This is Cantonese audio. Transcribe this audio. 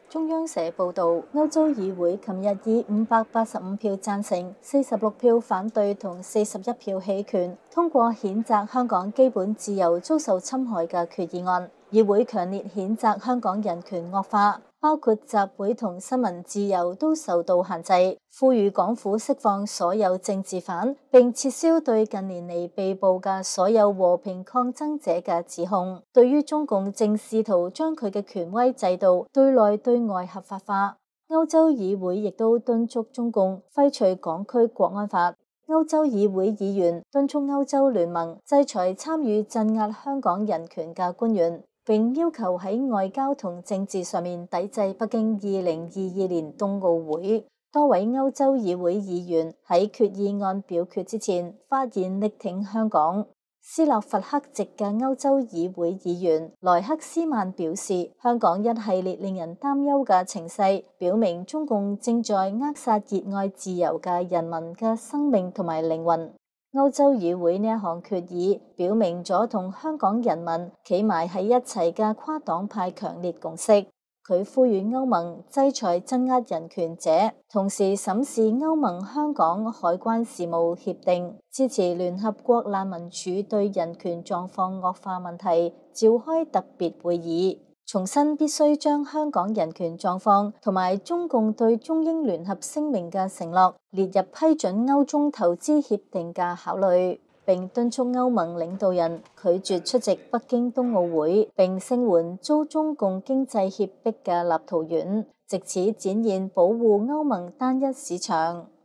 中央社報導，歐洲議會琴日以585票贊成、46票反對同41票棄權，通過譴責香港基本自由遭受侵害嘅決議案。議會強烈譴責香港人權惡化，包括集會同新聞自由都受到限制，呼籲港府釋放所有政治犯，並撤銷對近年嚟被捕嘅所有和平抗爭者嘅指控。對於中共正試圖將佢嘅權威制度對內對外合法化，歐洲議會亦都敦促中共廢除港區國安法。歐洲議會議員敦促歐洲聯盟制裁參與鎮壓香港人權嘅官員，並要求喺外交同政治上面抵制北京2022年冬奧會。多位歐洲議會議員喺決議案表決之前發言力挺香港。斯洛伐克籍嘅歐洲議會議員萊克斯曼表示，香港一系列令人擔憂嘅情勢，表明中共正在扼殺熱愛自由嘅人民嘅生命同埋靈魂。歐洲議會呢一項決議表明咗同香港人民企埋喺一齊嘅跨黨派強烈共識。佢呼籲歐盟制裁鎮壓人權者，同時審視歐盟香港海關事務協定，支持聯合國難民署對人權狀況惡化問題召開特別會議，重申必須將香港人權狀況同埋中共對中英聯合聲明嘅承諾列入批准歐中投資協定嘅考慮，並敦促歐盟領導人拒絕出席北京冬奧會，並聲援遭中共經濟脅迫嘅立陶宛，藉此展現保護歐盟單一市場。